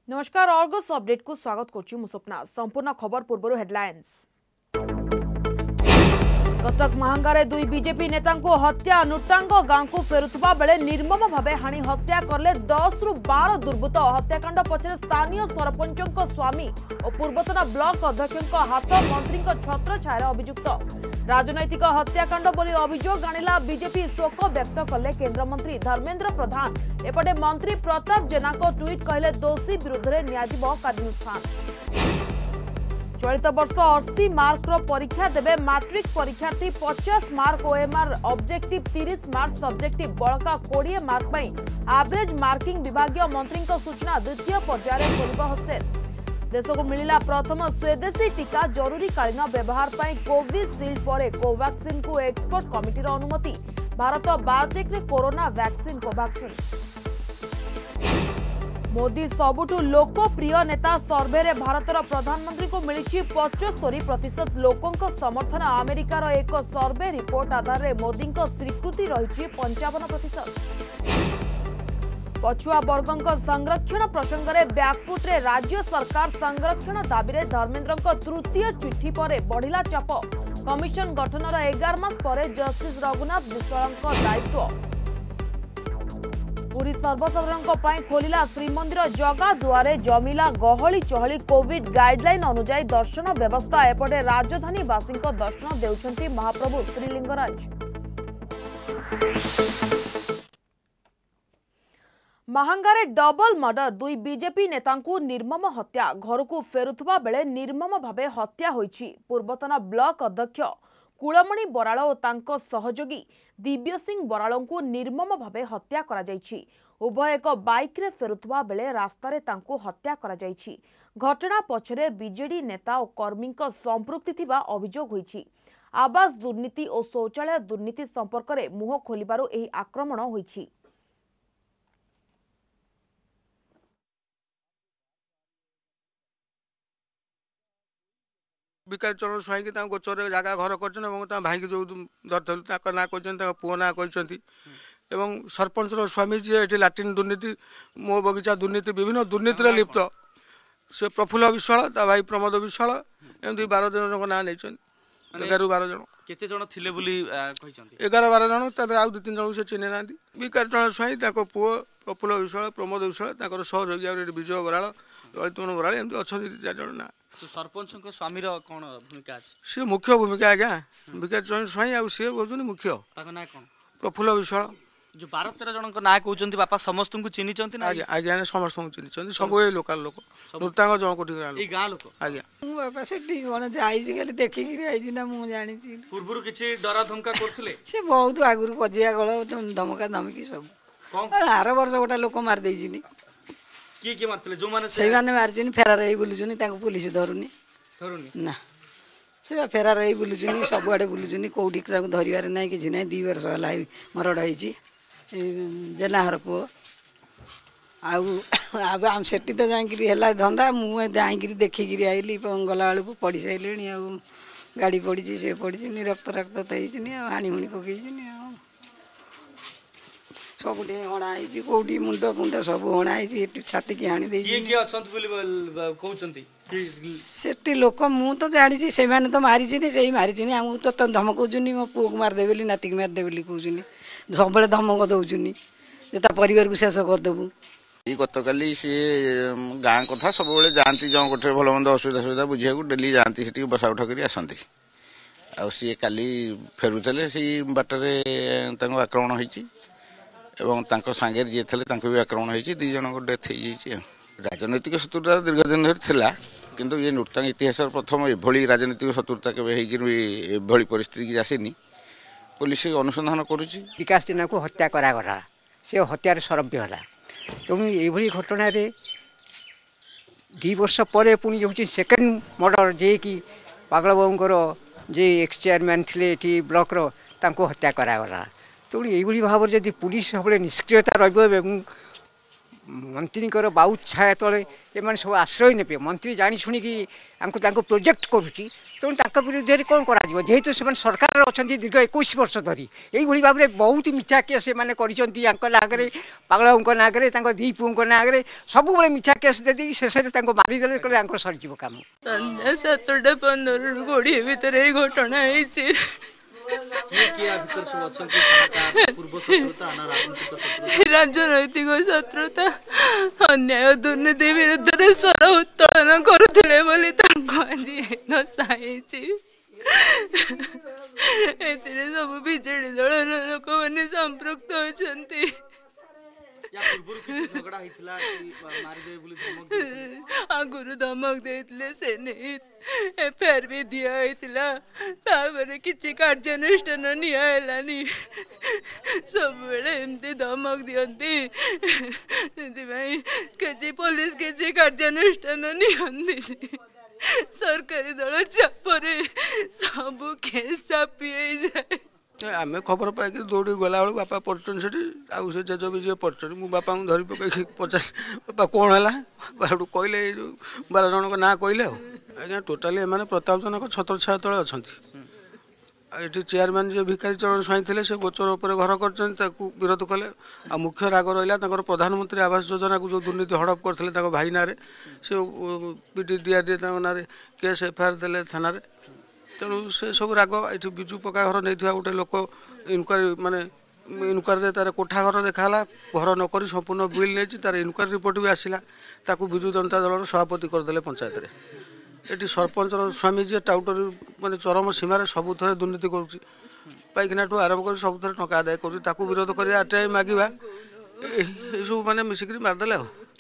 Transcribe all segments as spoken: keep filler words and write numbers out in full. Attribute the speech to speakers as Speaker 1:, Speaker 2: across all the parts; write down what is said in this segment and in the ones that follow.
Speaker 1: नमस्कार Argus update को स्वागत करछु मु स्वप्ना संपूर्ण खबर पूर्व हेडलाइंस। कटक महांगारे दुई बीजेपी नेता को हत्या नृतांग गांव को फेरुवा बेले निर्मम भावे हाणी हत्या करले दस रु बारह दुर्बृत्त। हत्याकांड पछरे स्थानीय सरपंचों स्वामी और पूर्वतन ब्लॉक अध्यक्ष हाथ मंत्री छत्र छायर अभियुक्त राजनैतिक हत्याकांड बोली अभियोग आनिला बीजेपी शोक व्यक्त कले केन्द्रमंत्री धर्मेन्द्र प्रधान। एपटे मंत्री प्रताप जेना को ट्वीट कहले दोषी विरुद्ध में नियाजिबो कार्यानुष्ठान। चलित वर्ष अस्सी मार्क रो परीक्षा देवे मैट्रिक परीक्षार्थी पचास मार्क ओएमआर ऑब्जेक्टिव तीस मार्क सब्जेक्टिव बड़का बीस मार्क पई एवरेज मार्किंग विभागीय मंत्री सूचना। द्वितीय पर्यायर खोलिबो हॉस्टेल। देश को मिलिला प्रथम स्वदेशी टीका जरूरीकालीन व्यवहार पर कोविशील्ड पर कोवैक्सीन को एक्सपर्ट कमिटी अनुमति। भारत बायोटेक रे कोरोना वैक्सीन कोवैक्सीन। मोदी सबुठु लोकप्रिय नेता सर्वे रे भारतर प्रधानमंत्री को मिली पचहत्तर प्रतिशत लोकों समर्थन। अमेरिकार एक सर्वे रिपोर्ट आधार रे मोदी स्वीकृति रही पंचावन प्रतिशत। पछुआ वर्गों संरक्षण प्रसंग में बैकफुट रे राज्य सरकार संरक्षण दाबी रे धर्मेन्द्र तृतीय चिठी पर बढ़िला चाप। कमिशन गठनर एगार मास पर जस्टिस रघुनाथ विश्वाल दायित्व। पूरी सर्वसाधारण खोलिला श्रीमंदिर जगा दुआरे जमिला गहली चहली। कोविड गाइडलाइन अनुसार दर्शन व्यवस्था। एपटे राजधानी वासी दर्शन देउछंती महाप्रभु श्रीलिंगराज। महांगारे डबल मर्डर दुई बीजेपी नेता निर्मम हत्या। घर को फेरुवा बेले निर्मम भावे हत्या होईछि। पूर्वतन ब्लॉक अध्यक्ष कुलमणि बराल और तांको सहयोगी दिव्य सिंह बराल को निर्मम भावे हत्या करा जायछि। उभय एक बाइक रे फेरुवा बेले रास्ता रे तांको हत्या करा जायछि। घटना पछरे बीजेडी नेता और कर्मी संपृक्ति थिबा अभियोग होईछि। आवास दुर्नीति और शौचालय दुर्नीति संपर्क में मुह खोलिबारु एही आक्रमण होईछि।
Speaker 2: विकास चरण स्वाई की गोचर जगह घर कर भाई जो धरल ना कहते पुओ ना कहते सरपंच स्वामी जी ये लाट्रिन दुर्नीति मो बगीचा दुर्नीति विभिन्न दुर्नीति लिप्त से प्रफुल्ल विश्वाल ता भाई प्रमोद विश्वाल एमती बार जन ना नहीं एगार बार जन
Speaker 3: केते जन थिले बोली कहिसंती
Speaker 2: एगार बार जन तापर आउ दु तीन जन से चिन्ह ना विकास चरण स्वाई पुओ प्रफुल्ल विश्वाल प्रमोद विश्वाल सहयोगी विजय बराल ललित मोहन बराल एमती अच्छा चार जन ना।
Speaker 3: तो सरपंच स्वामी कौन भूमिका अच्छी
Speaker 2: सी मुख्य भूमिका आज्ञा विकास चरण स्वाई आ सी कौन मुख्य
Speaker 3: ना कौन
Speaker 2: प्रफुल्ल विश्वाल
Speaker 3: जो बारह तेरह जन ना कहते बापा समस्त को चिन्ह
Speaker 2: आज्ञा आज्ञा समस्त को चिन्ह सब ये लोकल लोक नृतांग जन कोटी
Speaker 3: गाँ लोक
Speaker 2: आज्ञा
Speaker 4: बापा से कौन जाई देखिकी ना मुझे जानी
Speaker 3: पूर्व किसी डरा धमका करते
Speaker 4: से बहुत आगुरी पजिया गल धमका धमकी सब आर वर्ष गोटे लोक मारदे
Speaker 3: किए किए मारते जो माने
Speaker 4: से माने मारछनी फेरार होई बुलुछनी ताको पुलिस धरुनी
Speaker 3: धरुनी
Speaker 4: ना से फेरार होई बुलुछनी सब आडे बुलुछनी कोठी ताको धरिवार नै किछि नै दो वर्ष हला मरड होईची जेनाहर पुओ आउ अब आम सेठी तो जाईकरी हला धंदा मु जाईकरी देखिकरी आइली गला बेलू पड़ी साइलेनी आ गाड़ी पड़ी से पड़ी रक्त रक्त थईनी हाणी हुणी पकईनी सब हणाई कौटी मुंड फुंड सब हणाई छाती की हाणी से लोक मु तो जानी से तो मारी से मारी आमको तो धमकाऊनी मो पुओ को मारदे बोली नाती मारदे बोली कहनी सब धमक दौनी परिवार को शेष करदेबू
Speaker 5: गत काली सी गाँ कथा सब जाती जो गोटे भल मंद असुविधा सुविधा बुझा डेली जाती से बसा उठा कर आसती आ सी काली फेरुले से बाटर आक्रमण होती एवं तांको सांगे जी थे भी आक्रमण होती दी जन को डेथ हो राजनैतिक शत्रुता दीर्घ दिन थिला किंतु ये नृतांग इतिहास प्रथम एभली राजनैतिक शत्रुता केवल परिस्थिति आसीनी पुलिस अनुसंधान करुच्ची।
Speaker 6: विकास जेना को हत्या करागला से हत्यार सरभ्य है तेणु ये घटन दी वर्ष पर पुणी जो सेकेंड मर्डर जे कि पागल बाबूर जे एक्स चेयरमैन थे ब्लॉक हत्या करागला तेणु ये भाव जदि पुलिस सब निष्क्रियता रही मंत्री बाऊ छाया तले एम सब आश्रय ने मंत्री जानी शुणिकी प्रोजेक्ट करुच्ची तेणु तो विरुद्ध में कौन करेतु से सरकार अच्छा दीर्घ एक वर्ष धरी यही भाव में बहुत मिथ्या केस से नागरे पागल नागरे दी पुओं नागरे सब मिथ्या केस दे शेष में मारिदे कह सरीज कम
Speaker 7: सतटा पंद्रह कोड़े भितर घटना राजनैतिक शत्रुता अन्याय दुर्नीति विरुद्ध में स्वर उत्तोलन करुले आज दशाई सब बीजेडी दल लोक मैंने संपृक्त होती आगुरी धमक देते से नहीं एफआईआर भी दिया किसी कार्यानुष्ठान निलानी सब एमती धमक दिखती किसी पुलिस किसी कार्यानुष्ठान नि सरकारी दल चापरे सब केस चापी जाए
Speaker 2: आम खबर पाई दौड़ी गला बेलू बापा पड़चन से आउ जेज भी जी पड़चन मु बापा को धरी पकई पचास बापा कौन है बाड़ू कहले जो बार जन ना कहले आज्ञा टोटाली एम प्रताप जनक छत्र छाया तले अच्छा ये चेयरमैन जी भिखारी चरण स्वाई थे से गोचर उपर घर कर विरोध कले आ मुख्य राग रहा प्रधानमंत्री आवास योजना को जो दुर्नीति हड़प करते भाई ना से पीटी डीआरडी ना केस एफआईआर देले थाना तेणु से सब राग ये विजु पक्का घर नहीं गोटे लोक इनक्वारी माने इनक्वारी तार कोठा घर देखाला घर नक संपूर्ण बिल नहीं तार इनक्वारी रिपोर्ट भी आसला ताकू विजु जनता दल सभापति करदे पंचायत में ये सरपंच स्वामी जी टाउटर माने चरम सीमार सब थे दुर्नीति करुच्ची पाइखाना ठूँ आरम्भ कर सब थे टका आदाय कर विरोध कर आरटीआई मागिबा सब मैंने मिसिक मारदे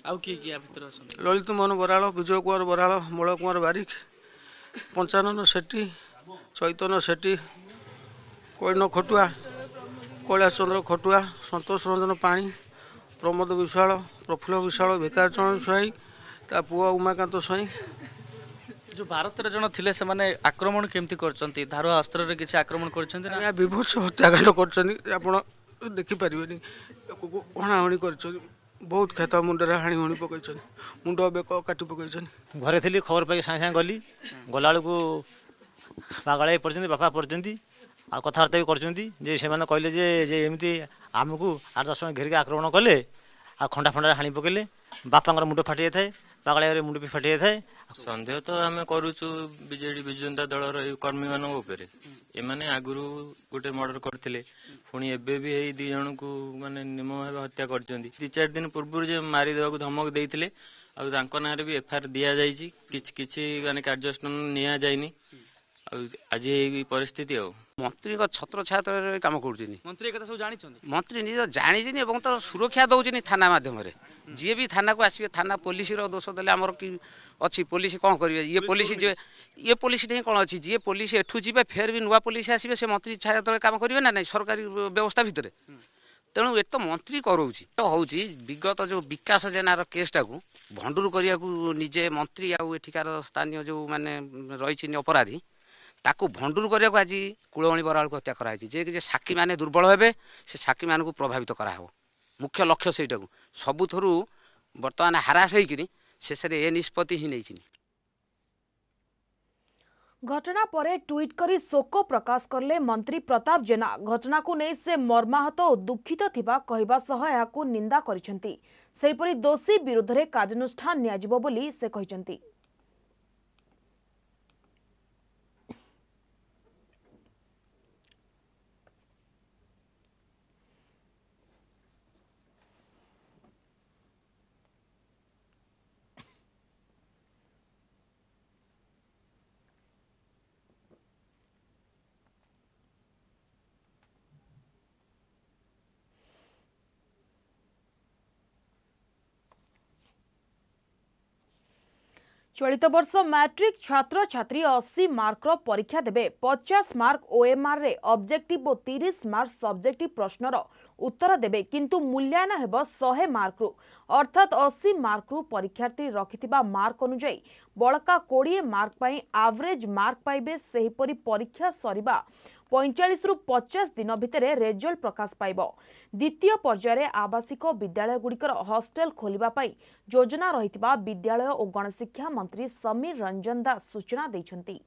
Speaker 2: ललित मोहन बराड़ विजय कुमार बराड़ मल कुमार बारिक पंचानन सेठी चैतन्य सेठी कैन खटुआ कैलाश चंद्र खटुआ संतोष रंजन पाणी प्रमोद विशाल प्रफुल्ल विशाल भिखारी चरण स्वाई ता पुआ उमाकांत स्वाई
Speaker 3: जो भारत जन थे से माने आक्रमण केमती करछंती धारो अस्त्र रे किसी आक्रमण करछंती ना
Speaker 2: विभत्स हत्याकांड करछंती आपण देखि परिबेनी हणाहणी करछंती बहुत खेत मुंडे हाणी हणी पकई मुंड बेक काटी पकई
Speaker 8: घरे थी खबर पाई सागे सागे गली गला बेलू पागल पड़ते बापा पड़ते आ कथबार्ता भी कर कहले जे एमती आमको आठ दस जन घेरिक आक्रमण कले आ खंडा फंडा हाणी पकेले बापा मुंड फाटी जाए थाए पागल मुंड भी फाटी जाए थाए
Speaker 9: सन्देह तो आम करुचु बीजेडी विजु जनता दलर कर्मी मान एमाने आगुरु गोटे मर्डर करथिले पुणी एबे भी एई दी जन को माने निर्मम भाव हत्या करचंदी दि चार दिन पूर्व जे मारी देवा धमक देइथिले आ तांको नारे भी एफआईआर दिया जाइछि किछ किछि माने कार्यानुष्ठान निया जाइनी आज ये परिस्थिति आ
Speaker 10: मंत्री का छत्र छाया तले काम करुछिनी
Speaker 3: मंत्री कथा सब जानि छथि
Speaker 10: मंत्री निज जानिछिनी एवं तो सुरक्षा दउछिनी थाना माध्यम रे जी भी थाना को आसीबे थाना पुलिस रो दोष देले हमर की अच्छी पुलिस कौन करिवे ये पुलिस जे ये पुलिस नहीं कौन अच्छी जी पुलिस एठू जीवे फेर भी नुआ पुलिस आसीबे से मंत्री छाया तले काम करिवे ना नहीं सरकारी व्यवस्था भितर तेणु ए तो मंत्री करोछि तो होछि विगत जो विकास जेनार केसटा को भंडूर करिया को निजे मंत्री आ एठिकार स्थानीय जो माने रहिछि अपराधी ताकू भंडूर करिया को आज कुलमणि बराल को हत्या कराई जे कि साक्षी माने दुर्बल हेबे से साक्षी मान को प्रभावित करा हो मुख्य लक्ष्य सेटा को सबुथरु वर्तमान हारास होइकरी शेष रे ए निष्पत्ति ही नहीं छिनी
Speaker 1: घटना परे ट्वीट करी शोक प्रकाश करले मंत्री प्रताप जेना घटना को नहीं से मर्माहत और दुखित थिबा कहबा सह याकू निंदा करिसेंती सेहिपरि दोषी विरुद्ध रे कार्यानुष्ठान नियाजिबो बोली से कहिसेंती चलित वर्ष मैट्रिक छात्र छात्री अस्सी मार्क परीक्षा देबे पचास मार्क ओएमआर रे ऑब्जेक्टिव और तीस मार्क सब्जेक्टिव प्रश्नर उत्तर देबे किंतु मूल्यांकन हेबो सौ मार्क रु अर्थात अस्सी मार्क रु परीक्षार्थी रखिथिबा मार्क अनुसार बळका बीस मार्क पई एवरेज मार्क पाइबे सेहिपरि परीक्षा सरिबा पैंचाश रु पचास दिन भितर रेजल्ट प्रकाश पाइब। द्वितीय पर्यायर आवासिक विद्यालय गुड़िकर हॉस्टेल खोलिबा पई योजना रहितबा विद्यालय और गणशिक्षा मंत्री समीर रंजन दास सूचना दैछंती।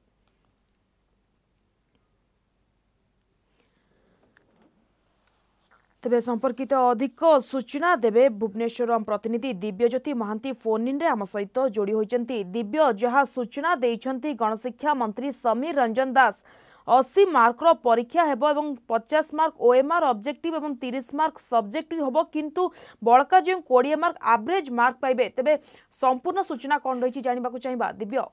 Speaker 1: तेबे संपर्कित अधिक सूचना देवे भुवनेश्वर प्रतिनिधि दिव्यज्योति महांती फोन इन रे आम सहित जोड़ी होइचंती। दिव्य, जहाँ सूचना देइछंती गणशिक्षा मंत्री समीर रंजन दास अस्सी मार्क रो परीक्षा हेबो एवं पचास मार्क ओएमआर ऑब्जेक्टिव एवं तीस मार्क सब्जेक्टिव हेबो, किंतु बड़का जो बीस मार्क एवरेज मार्क पाइबे। तेबे संपूर्ण सूचना कोन रहिछि जानिबाकु चाहिबा दिव्य।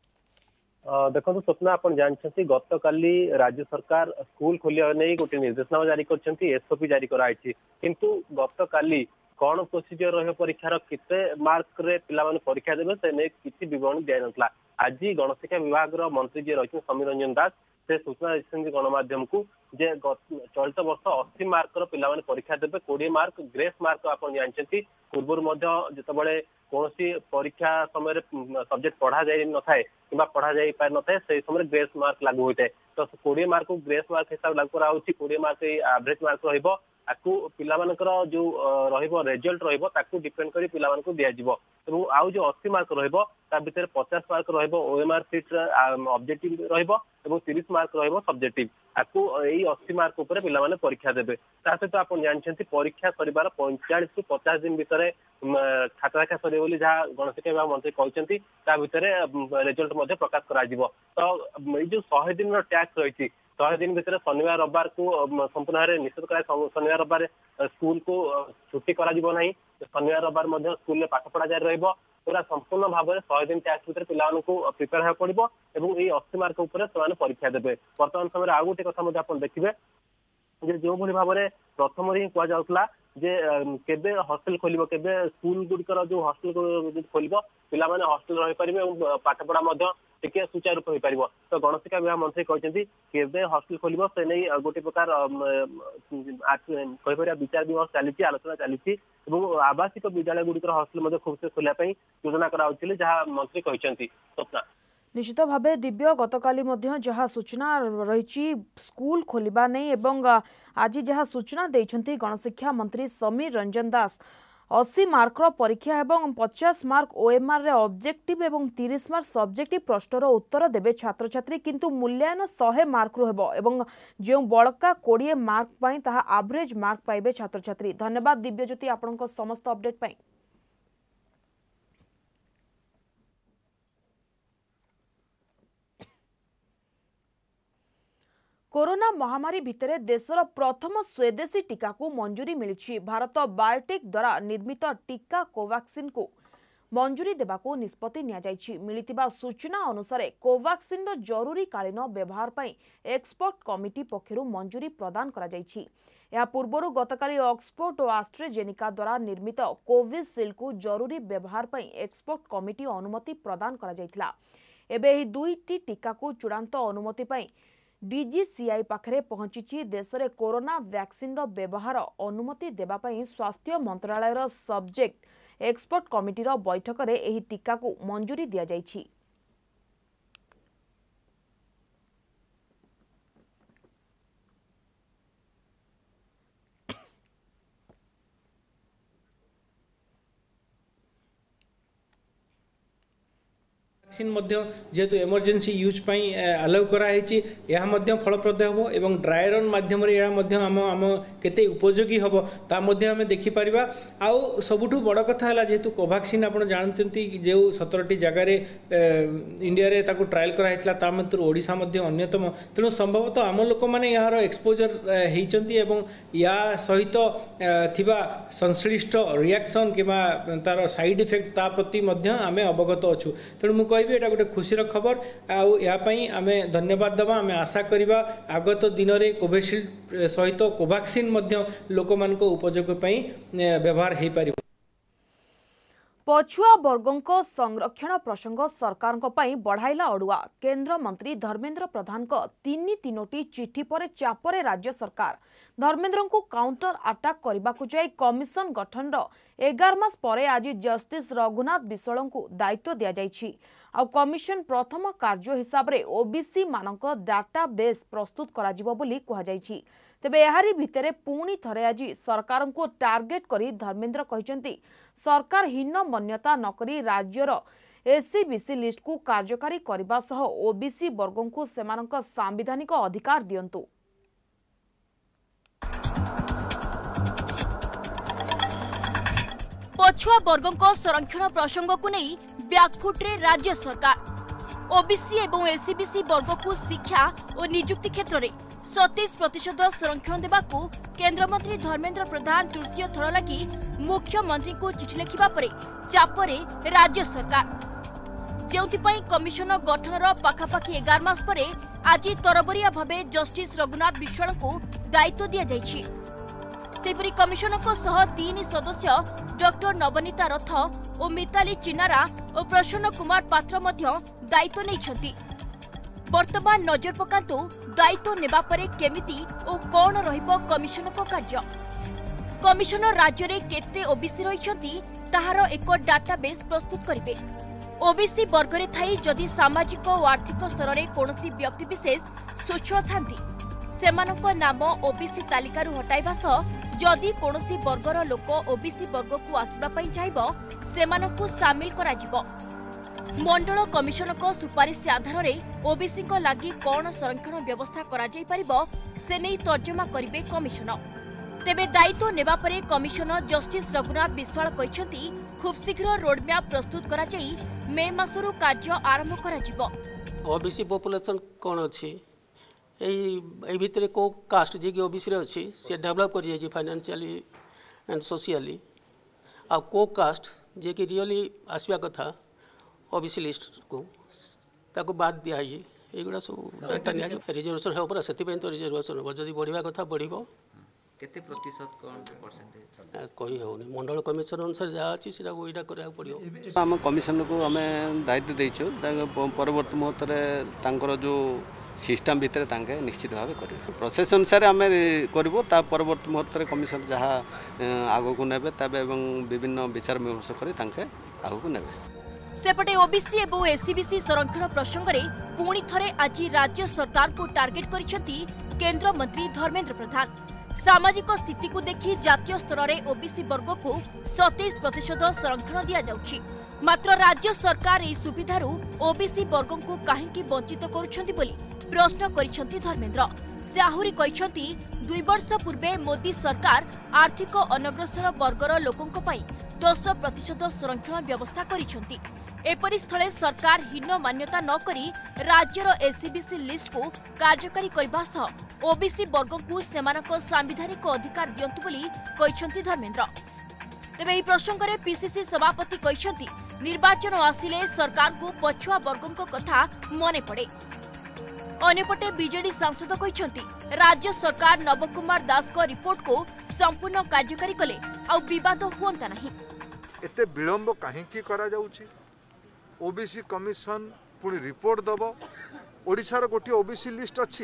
Speaker 11: देखो स्वप्ना आप जानते गत काली राज्य सरकार स्कूल खोलिया नहीं गोटे निर्देशनामा जारी कर एसओपी जारी कराई, किंतु गत काली कौन प्रोसीजर रही परीक्षार केते मार्क रे पिला माने परीक्षा देबे से नै किछि विवरण दिया नथला। आज गणशिक्षा विभाग रो मंत्री जे रही समीर रंजन दास से सूचना दैछन्ती गणमाध्यम को जे चलित वर्ष अस्सी मार्क रो पिला माने परीक्षा देबे। बीस मार्क ग्रेस मार्क आप जानते पूर्व जिते कौन परीक्षा समय सब्जेक्ट पढ़ा जाए न था कि पढ़ा जा पार न था से समय ग्रेस मार्क लागू होता है। तो बीस मार्क को ग्रेस मार्क हिसाब लागू करा बीस मार्क एवरेज मार्क रहिबो। आकु पिला मानकर जो रहिबो रिजल्ट रहिबो ताकु डिपेंड करी पिला मानकु दिया जिवो। एवं आउ जो अस्सी मार्क रहिबो ता भितर पचास मार्क रहिबो ओएमआर सीट ऑब्जेक्टिव रहिबो एवं तीस मार्क रहिबो सब्जेक्टिव। आकु एई अस्सी मार्क ऊपर पिला माने परीक्षा देबे। ता सहित आपण जानछन्ती परीक्षा करिवार पैंतालीस रु पचास दिन भितर खाता देखा सरे बोली जहाँ गणशिक्षा विभाग मंत्री कहते ता भितर रिजल्ट मध्य प्रकाश करा जिवो। तो ये जो सौ दिन टैक्स रही सौ दिन भितर शनिवार रविवार को संपूर्ण भाव में निश्चित करा शनिवार रविवार स्कूल को छुट्टी करा जिवो नहीं। शनिवार रविवार मध्य स्कूल में पाठ पढ़ा जारी रहिबो। पूरा संपूर्ण भाव में सौ दिन टैक्स भितर पिलामानकु प्रिपेयर होगा पड़िबो एवं ये अस्सी मार्क ऊपर से परीक्षा देबे। वर्तमान समय आउ गोटे कथा मध्य आपण देखिबे जे जो भली भाव में प्रथम ही कह जाउतला जे केबे हॉस्टेल खोलिबो केबे स्कूल गुड़िकर जो हॉस्टेल खोलिबो पिला माने हॉस्टेल रहि परिबे एवं पाठ पढ़ा मध्य टिके सुचारू रूप हो पारिबो। तो गणशिक्षा विभाग मंत्री कहते केबे हॉस्टेल खोलिबो से नहीं गोटे प्रकार कहि परिया विचार विमर्श चली आलोचना चली एवं आवासिक विद्यालय गुड़िकर हॉस्टेल मध्य खूब से खोलिया पई योजना कराउथिले जहाँ मंत्री कहते। स्वप्ना
Speaker 1: निश्चित भावे दिव्य गतकाली मध्य जहाँ सूचना रही स्कूल खोलिबा नहीं एवं आज जहाँ सूचना देइछंती गणशिक्षा मंत्री समीर रंजन दास अस्सी मार्क परीक्षा एवं पचास मार्क ओएमआर रे ऑब्जेक्टिव एवं तीस मार्क सब्जेक्टिव प्रश्नर उत्तर देबे छात्र छात्री, किंतु मूल्यांकन सौ मार्क रु हेबो एवं जो बड़का बीस मार्क पई ताहा एवरेज मार्क पाइबे छात्र छात्री। धन्यवाद दिव्यज्योति आपनको समस्त अपडेट पई। कोरोना महामारी भितर देशर प्रथम स्वदेशी टीका को मंजूरी मिली। भारत बायोटेक द्वारा निर्मित टीका कोवैक्सिन को मंजूरी देबाको निष्पत्ति निया जायछि। मिलितिबा सूचना अनुसार कोवैक्सिन रो जरूरी कालीन व्यवहार पई एक्सपर्ट कमिटी पक्षरु मंजूरी प्रदान करा जायछि। या पूर्वरु गतकाली ऑक्सफोर्ड और एस्ट्राजेनेका द्वारा निर्मित कोविशील्ड को जरूरी व्यवहार पई एक्सपर्ट कमिटी अनुमति प्रदान करा जायतिला। एबे एही दुईटी टीका को चूड़ांत अनुमति पई डीजीसीआई पाखरे पहुंची। देश में कोरोना वैक्सीन रो व्यवहार अनुमति देबा पई स्वास्थ्य मंत्रालय रो सब्जेक्ट एक्सपर्ट कमिटी रो बैठक रे एही टीका को मंजूरी दिया जायछि।
Speaker 12: वैक्सीन जेहेतु इमरजेंसी यूज पाई अलाउ कराई यह फलप्रद हम एवं ड्राई रन मध्यम आम आम केते उपयोगी हम ता आम देखिपर। आउ सबुठ बड़ कथा है जेहेतु कोवैक्सीन आप जानते जो सतरटी जगार इंडिया रे ताकू ट्रायल कराइला ता मध्य ओडिशा अन्यतम। तेणु संभवतः आम लोक मैंने यार एक्सपोजर होती या सहित थिबा संश्लिष्ट रिएक्शन कि तार साइड इफेक्ट ता प्रति आम अवगत अच्छु। तेणु मुझे कहबी एटा गोटे खुशीर खबर आपाई आम धन्यवाद देवा। आम आशा करवा आगत दिन में कोविशील्ड सहित कोवैक्सीन लोक मान उपयोग व्यवहार हो पार।
Speaker 1: पछुआ वर्गों संरक्षण प्रसंग सरकार बढ़ाइला अड़ुआ केंद्र मंत्री धर्मेंद्र प्रधान तीन तीनोटी चिठी पर चापरे राज्य सरकार धर्मेंद्र को काउंटर अटैक करने को जाई कमिशन गठन एगार मास परे आज जस्टिस रघुनाथ विश्वाल को दायित्व दि जाइछि। आ कमिशन प्रथम कार्य हिसाब रे ओबीसी मानक डाटाबेस प्रस्तुत करा जिवो बोली कहा जाइछि। तेबे एहारी भितरे पुणी थरे आज सरकार को टार्गेट करी धर्मेंद्र कहिसेंती सरकार हीन मान्यता नकरी राज्यर एससीबीसी लिस्ट को कार्यकारी करबा सह ओबीसी वर्गों को सेमानक सांविधानिक अधिकार दियंतु।
Speaker 13: पछुआ वर्गों संरक्षण प्रसंग को नहीं ब्याकफुट्रे राज्य सरकार ओबीसी एवं एससीबीसी वर्ग को शिक्षा और नियुक्ति क्षेत्र में सतैश प्रतिशत संरक्षण देवाकू केंद्र मंत्री धर्मेंद्र प्रधान तृतीय थर लगी मुख्यमंत्री को चिठी लिखा पर चापरे राज्य सरकार जो कमिशन गठन पाखापाखि एगार मास पर आज तरबरिया भावे जस्टिस रघुनाथ विश्वाल को दायित्व दि जाइछि। सेपरी कमिशन को सह तीन सदस्य डॉक्टर नवनीता रथ और मिताली चिनारा और प्रसन्न कुमार पात्र मध्य दायित्व नहीं। वर्तमान नजर पकातु दायित्व नेबा परे केमिति और कौन रहिबो कमिशन को कार्य। कमिशनर राज्य रे केते ओबीसी रहिछंती ताहार एक डाटाबेस प्रस्तुत करिवे। ओबीसी वर्ग रे थाई जदि सामाजिक और आर्थिक स्तर रे कोनोसी व्यक्ति विशेष स्वच्छ थांती सेमानक नाम ओबीसी तालिकारु हटाइबा सह जदि कोनोसी वर्गर लोक ओबीसी वर्ग को आसीबा पई चाहिबो सेमानकु शामिल करा जिवो। मंडल कमिशन को सुपारिश आधार में ओबीसी को लगी कौन संरक्षण व्यवस्था करा जाई परिबो से नहीं तर्जमा करिवे कमिशन। तेबे दायित्व नेबा परे कमिशनर जस्टिस रघुनाथ विश्वाल कहिसेंती खूब शीघ्र रोडमैप प्रस्तुत करा जाई मे मासरु कार्य आरंभ करा जिवो।
Speaker 14: ओबीसी पॉपुलेशन कौन अछि एई भितरे को कास्ट जे कि ओबीसी रे अछि से डेवलप करि जाई फाइनेंशियली एंड सोशियली आ को कास्ट जे कि रियली आसवा कथा ओबीसी लिस्ट को ताको बाद दिया है एगुड़ा सब डाटा निया रिजर्वेशन है ऊपर सेति तो रिजर्वेशन हो जदी बढ़िया कथा बढ़िबो
Speaker 15: केते प्रतिशत कोन परसेंटेज
Speaker 14: कोई होनी मंडल कमिशन अनुसार जा अछि सेटा ओइडा करा पड़ियो।
Speaker 16: हम कमिशन को हमें दायित्व देइछो परवर्ती मुहूर्त रे तांकर जो सिस्टम भितर तांके निश्चित भाव करिवे प्रोसेस अनुसार आम करिवो ता परवर्ती मुहूर्त रे कमिशन जहाँ आगो को नेबे तबे एवं विभिन्न विचार विमर्श करी तांके आगो को नेबे।
Speaker 13: सेपटे ओबीसी एवं एससीबीसी संरक्षण प्रसंग में पुणी थरे आज राज्य सरकार को टार्गेट करिसेंती केंद्र मंत्री धर्मेंद्र प्रधान। सामाजिक स्थिति को देखि जातीय स्तर में ओबीसी वर्ग को सतैश प्रतिशत संरक्षण दिया जाउछि मात्र राज्य सरकार एही सुविधारू ओबीसी वर्ग को काहेकि वंचित करुछंती बोली प्रश्न करिसेंती धर्मेंद्र। से आहुरी कहिसेंती दुई वर्ष पूर्वे मोदी सरकार आर्थिक अनग्रसर वर्गर लोकंक पई दस प्रतिशत संरक्षण व्यवस्था करिसेंती। एपरि स्थले सरकार हीन मान्यता न करी राज्यर एससीबीसी लिस्ट को कार्यकारी करबा सह ओबीसी वर्ग को सेमानक सांविधानिक अधिकार दियंतु बोली कहिसेंती धर्मेंद्र। तेबे एही प्रसंग रे पीसीसी सभापति कहिसेंती निर्वाचन आसिले सरकार को पछुआ वर्गों कथा मने पड़े। अन्यपटे बीजेडी सांसद कहिसेंती राज्य सरकार नव कुमार दास को रिपोर्ट को संपूर्ण कार्यकारी कले आ विवाद हुअंता नहीं।
Speaker 17: एते विलंब काहेकि करा जाउछि ओबीसी कमिशन पुणी रिपोर्ट दबो ओडिशार गोटे ओबीसी लिस्ट अच्छी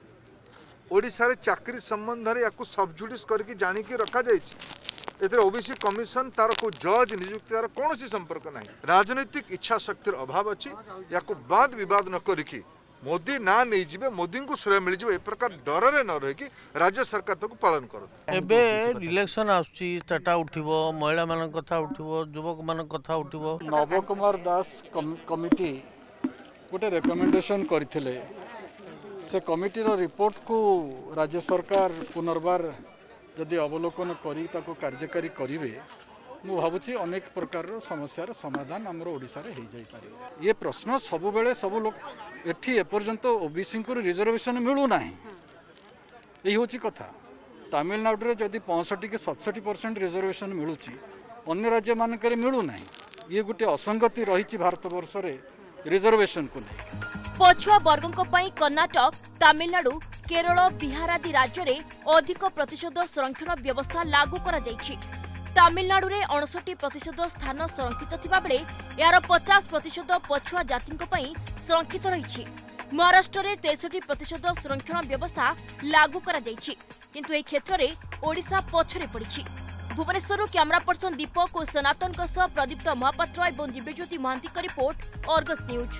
Speaker 17: ओडिशार चाकरी संबंध रे याकु सबजुडिस करके जानी के रखा जाइछि एते ओबीसी कमिशन तार को जज नियुक्ति तार कोनोसी संपर्क नाही राजनीतिक इच्छा शक्तिर अभाव अछि याकु वाद विवाद न करिकि मोदी ना नहीं जीवे मोदी को श्रेय मिल जाए ए प्रकार डर रे न रही कि राज्य सरकार तक पालन कर
Speaker 18: एबे इलेक्शन आउची तटा उठिबो महिला मान कथा उठिबो युवक मान कथा उठिबो।
Speaker 19: नव कुमार दास कमिटी गोटे रेकमेंडेशन करथिले से कमिटी रो रिपोर्ट को राज्य सरकार पुनर्बार जदि अवलोकन करी ताको कार्यकारी करिवे मु भावुची अनेक प्रकार समस्यार समाधान आमर ओडिशा रे हो जाई पारे। ये प्रश्न सब बेले सब लोग एठी एपर्यंत ओबीसी को रिजर्वेशन मिलू ना यही हूँ कथा तमिलनाडु रे जदि पैंसठ के सतसठ परसेंट रिजर्वेशन मिलूची अन्य राज्य मानक मिलू ना ये गोटे असंगति रही भारत वर्ष रे रिजर्वेशन को नहीं।
Speaker 13: पछुआ वर्गों पई कर्नाटक तमिलनाडु केरल बिहार आदि राज्य रे अधिक प्रतिशत संरक्षण व्यवस्था लागू करा जाइछि। तामिलनाडु रे अड़सठ प्रतिशत स्थान संरक्षित थिबा बेले यार पचास प्रतिशत पछुआ जातिंको पई संरक्षित रहिछि। महाराष्ट्र में तेसठी प्रतिशत संरक्षण व्यवस्था लागू करा जाइछि, किंतु ए क्षेत्र में ओडिशा पछरे पड़िछि। भुवनेश्वर कैमरा पर्सन दीपक और सनातन प्रदीप्त महापात्र और दिव्यज्योति महांती का रिपोर्ट, अर्गस न्यूज।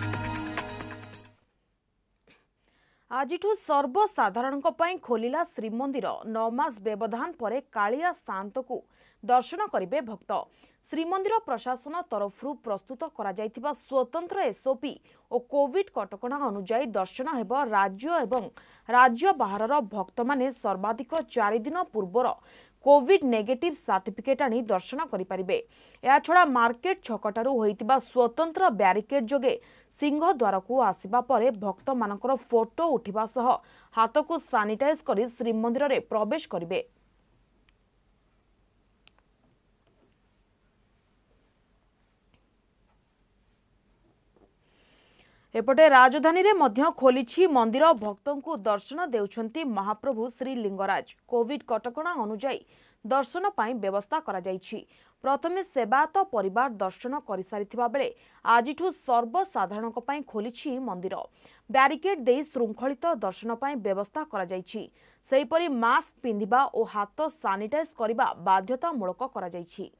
Speaker 1: आजिठु सर्वसाधारण खोलिला श्रीमंदिर। नौ मास व्यवधान परे कालिया शांत को दर्शन करिवे भक्त। श्रीमंदिर प्रशासन तरफरु प्रस्तुत करा जायतिबा स्वतंत्र एसओपी और कोविड कटकणा अनुसार दर्शन हेब। राज्य एवं राज्य बाहर भक्त माने सर्वाधिक चार दिन पूर्वर कोविड नेगेटिव सर्टिफिकेट आनी दर्शन करिपारिबे। या छड़ा मार्केट छकटारू होइतिबा स्वतंत्र ब्यारिकेड जोगे सिंह द्वार को आसिबा परे भक्त मानकर फोटो उठिबा सह हाथ को सानिटाइज करी श्रीमंदिर रे प्रवेश करिबे। एपटे राजधानी रे मध्य खोलिछि मंदिर। भक्तों को दर्शन देउछंती महाप्रभु श्री लिंगराज। कोविड कटकणा अनुसार दर्शन पाई व्यवस्था करा जाइछि। प्रथमे सेवायत परिवार दर्शन कर सारिथिबा बेले आजिठु सर्वसाधारण पाई खोलिछि मंदिर। ब्यारिकेड दे श्रृंखलित दर्शन पाई व्यवस्था करा जाइछि। सेहिपरि मास्क पिंधिबा और हाथ सानिटाइज करिबा बाध्यतामूलक करा जाइछि।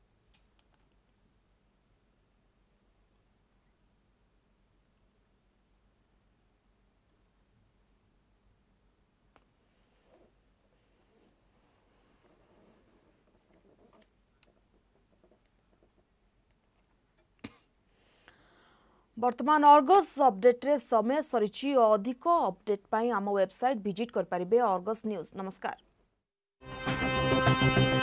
Speaker 1: वर्तमान अर्गस अपडेट रे समय सरिछि। अधिक अपडेट पाई आम वेबसाइट विजिट कर पारिबे अर्गस न्यूज। नमस्कार।